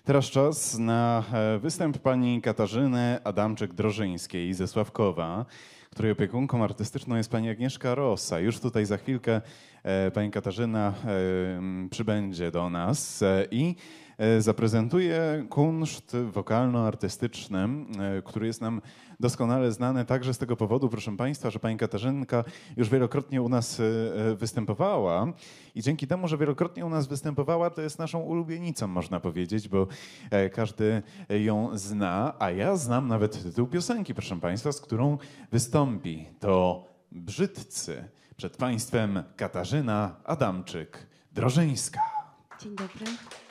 Teraz czas na występ pani Katarzyny Adamczyk-Drożyńskiej ze Sławkowa, której opiekunką artystyczną jest pani Agnieszka Rosa. Już tutaj za chwilkę pani Katarzyna przybędzie do nas i zaprezentuje kunszt wokalno-artystyczny, który jest nam doskonale znany także z tego powodu, proszę państwa, że pani Katarzynka już wielokrotnie u nas występowała i dzięki temu, że wielokrotnie u nas występowała, to jest naszą ulubienicą, można powiedzieć, bo każdy ją zna, a ja znam nawet tytuł piosenki, proszę państwa, z którą wystąpi. To Brzydcy. Przed państwem Katarzyna Adamczyk-Drożyńska. Dzień dobry.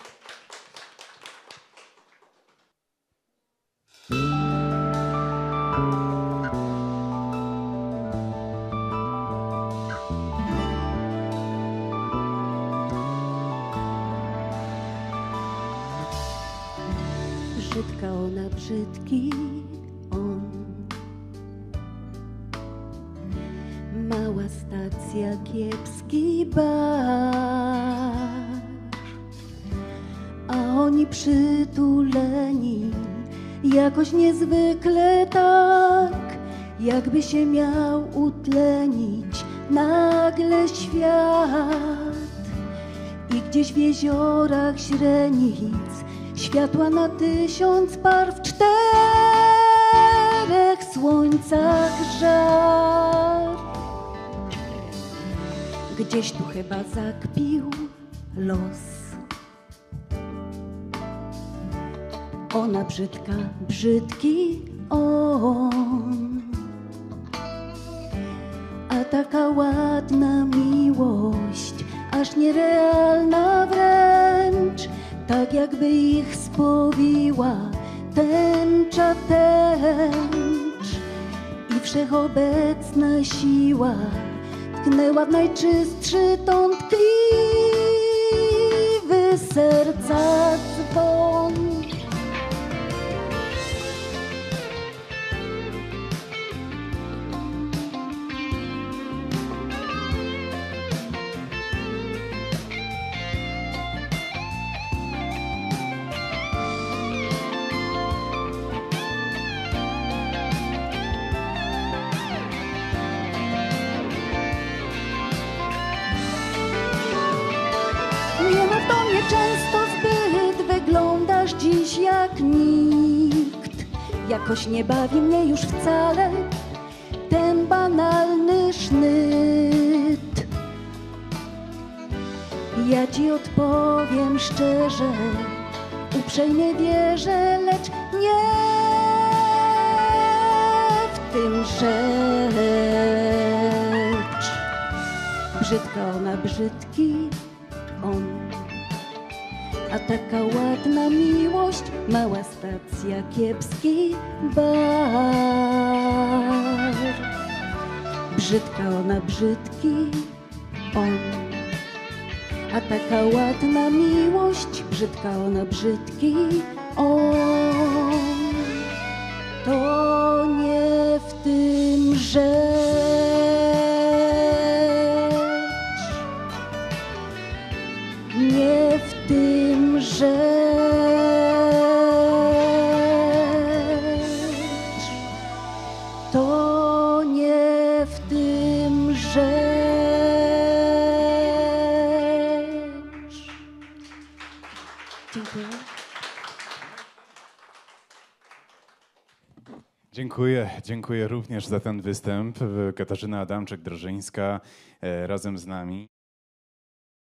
Brzydka ona, brzydki on. Mała stacja, kiepski bar, a oni przytuleni jakoś niezwykle tak, jakby się miał utlenić nagle świat. I gdzieś w jeziorach źrenic światła na 1000 par, w 4 słońcach żar. Gdzieś tu chyba zakpił los. Ona brzydka, brzydki on, a taka ładna miłość, aż nierealna wręcz, tak jakby ich spowiła tęcza tęcz. I wszechobecna siła tknęła w najczystszy ton, tkliwy serca dzwon. Nie ma w tobie często zbyt, wyglądasz dziś jak nikt. Jakoś nie bawi mnie już wcale ten banalny sznyt. Ja ci odpowiem szczerze, uprzejmie wierzę, lecz nie w tym rzecz. Brzydka ona, brzydki on, a taka ładna miłość, mała stacja, kiepski bar. Brzydka ona, brzydki on, a taka ładna miłość, brzydka ona, brzydki on. To nie w tym rzecz. Nie w tym rzecz. To nie w tym rzecz. Dziękuję. Dziękuję również za ten występ. Katarzyna Adamczyk-Drożyńska razem z nami.